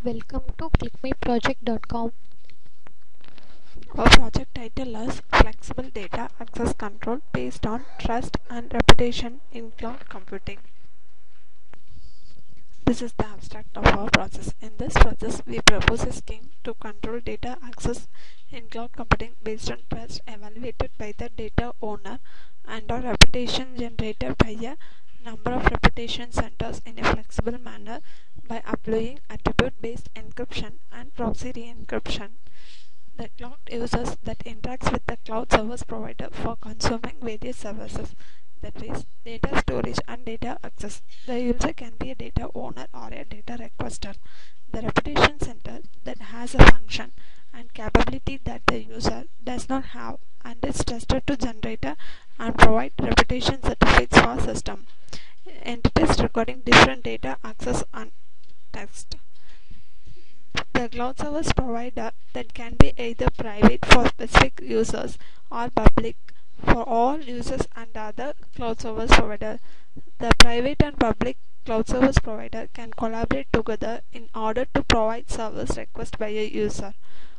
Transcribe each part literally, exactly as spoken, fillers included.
Welcome to click my project dot com. Our project title is Flexible Data Access Control based on Trust and Reputation in Cloud Computing. This is the abstract of our process. In this process, we propose a scheme to control data access in cloud computing based on trust evaluated by the data owner and or reputation generated by a number of reputation centers in a flexible manner by applying attribute-based encryption and proxy re-encryption. The cloud users that interacts with the cloud service provider for consuming various services, that is, data storage and data access. The user can be a data owner or a data requester. The reputation center that has a function and capability that the user does not have and is trusted to generate and provide reputation certificates for system entities recording different data access and text. The cloud service provider that can be either private for specific users or public for all users and other cloud service provider. The private and public cloud service provider can collaborate together in order to provide service request by a user.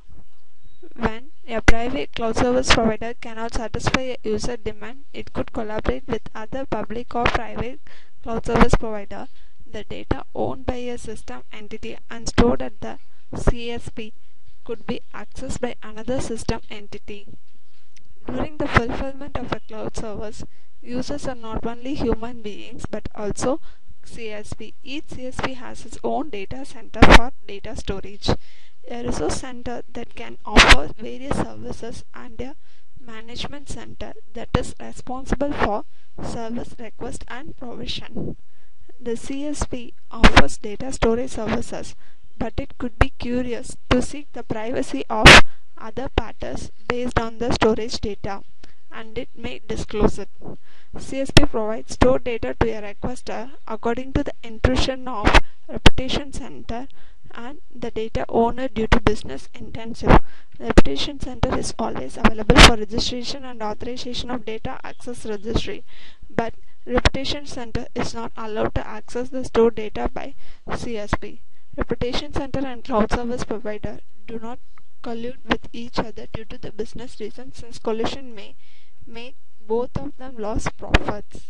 When a private cloud service provider cannot satisfy a user demand, it could collaborate with other public or private cloud service provider. The data owned by a system entity and stored at the C S P could be accessed by another system entity. During the fulfillment of a cloud service, users are not only human beings but also C S P. Each C S P has its own data center for data storage, a resource center that can offer various services, and a management center that is responsible for service request and provision. The C S P offers data storage services, but it could be curious to seek the privacy of other parties based on the storage data, and it may disclose it. C S P provides stored data to a requester according to the intrusion of reputation center and the data owner due to business intensive. Reputation center is always available for registration and authorization of data access registry, but Reputation Center is not allowed to access the stored data by C S P. Reputation Center and cloud service provider do not collude with each other due to the business reasons, since collusion may make both of them lose profits.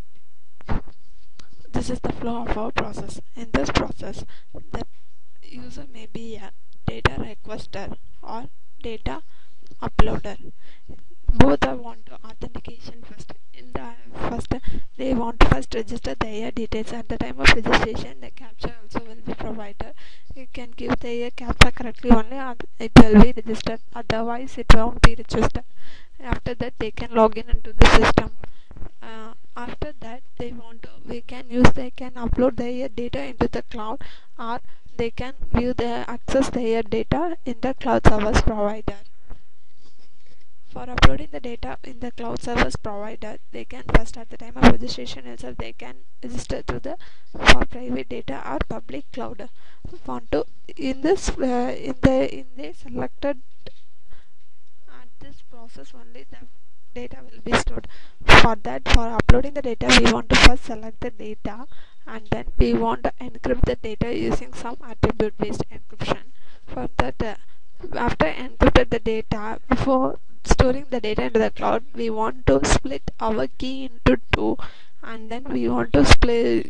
This is the flow of our process. In this process, the user may be a data requester or data uploader. Both are want authentication first. In the first, they want to first register their details. At the time of registration, the captcha also will be provided. You can give their captcha correctly only, it will be registered. Otherwise, it won't be registered. After that, they can log in into the system. Uh, after that, they want to, we can use they can upload their data into the cloud, or they can view their access their data in the cloud service provider. For uploading the data in the cloud service provider, they can first at the time of registration itself they can register to the for private data or public cloud. Want to in this uh, in the in the selected at this process only the data will be stored. For that, for uploading the data, we want to first select the data, and then we want to encrypt the data using some attribute based encryption. For that, uh, after encrypted the data, before storing the data into the cloud, we want to split our key into two, and then we want to split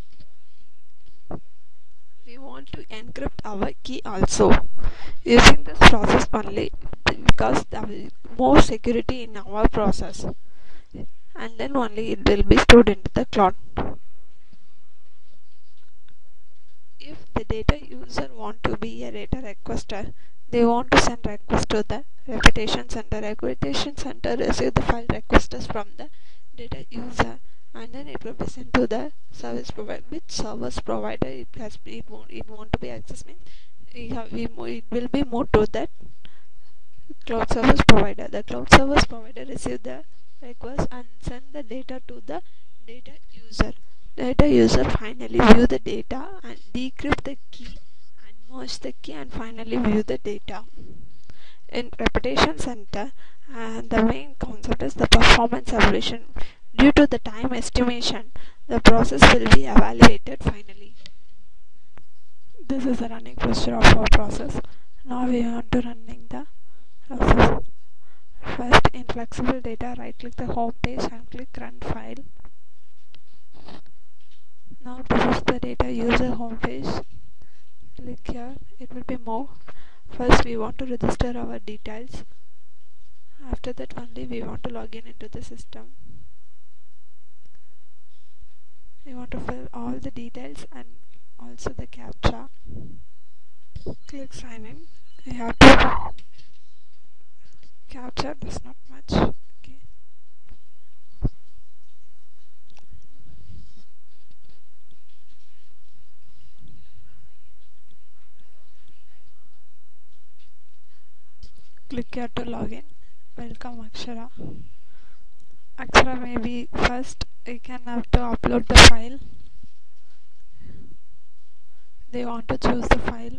we want to encrypt our key also. Using this process only, because there will more security in our process, and then only it will be stored into the cloud. If the data user want to be a data requester, they want to send request to the reputation center. Reputation center receive the file requests from the data user, and then it will be sent to the service provider. Which service provider it has been, it want, it want to be accessed means we have, we, it will be moved to that cloud service provider. The cloud service provider receive the request and send the data to the data user. Data user finally view the data and decrypt the key and merge the key and finally view the data. In reputation center, and the main concept is the performance evaluation. Due to the time estimation, the process will be evaluated finally. This is the running procedure of our process. Now we want to running the process. First, in flexible data, right click the home page and click run file. Now this is the data user home page. Click here, it will be more. First we want to register our details. After that only we want to log in into the system. We want to fill all the details and also the captcha. Click sign in. We have to captcha, that's not much. Okay. Click here to log in. Welcome Akshara. Akshara maybe first you can have to upload the file. They want to choose the file.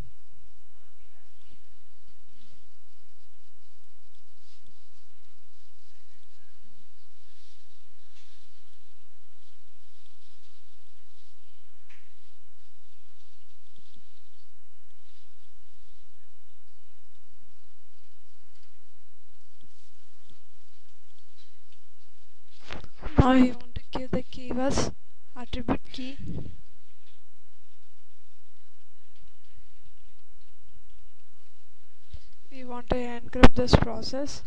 Now we want to give the keywords attribute key. We want to encrypt this process,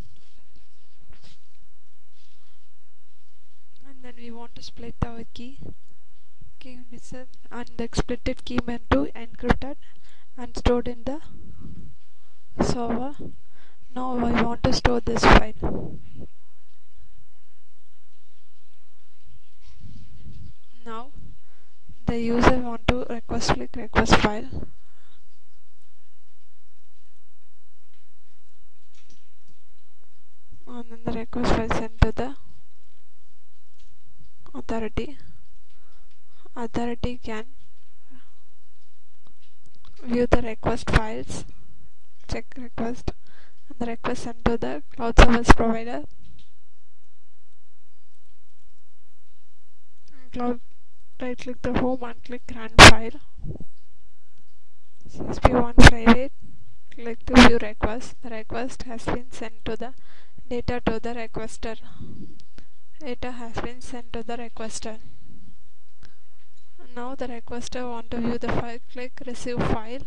and then we want to split our key. Key method and the splitted key meant to encrypted and stored in the server. Now we want to store this file. Now the user want to request click request file. And then the request file sent to the authority. Authority can view the request files, check request, and the request sent to the cloud service provider. And cloud, right click the home and click run file. C S P one private, click to view request. The request has been sent to the data to the requester. Data has been sent to the requester. Now the requester want to view the file, click receive file.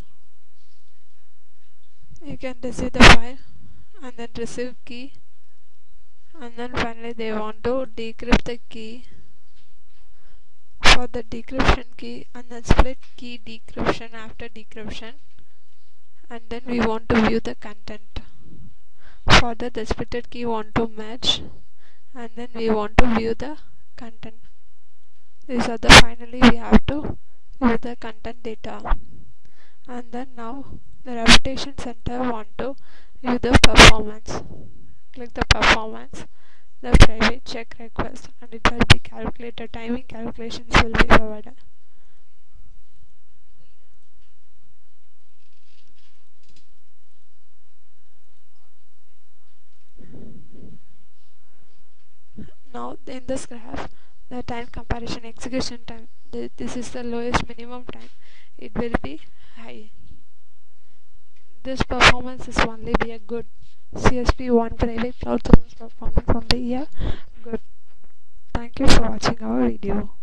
You can receive the file and then receive key, and then finally they want to decrypt the key. For the decryption key and then split key decryption after decryption, and then we want to view the content. For the, the splitted key want to match, and then we want to view the content. These are the finally we have to view the content data. And then now the reputation center want to view the performance. Click the performance, the private check request, and it will be calculated. Timing calculations will be provided. Now in this graph, the time comparison execution time, th this is the lowest minimum time, it will be high. This performance is only be a good. C S P one private cloud service performance only here good. Thank you for watching our video.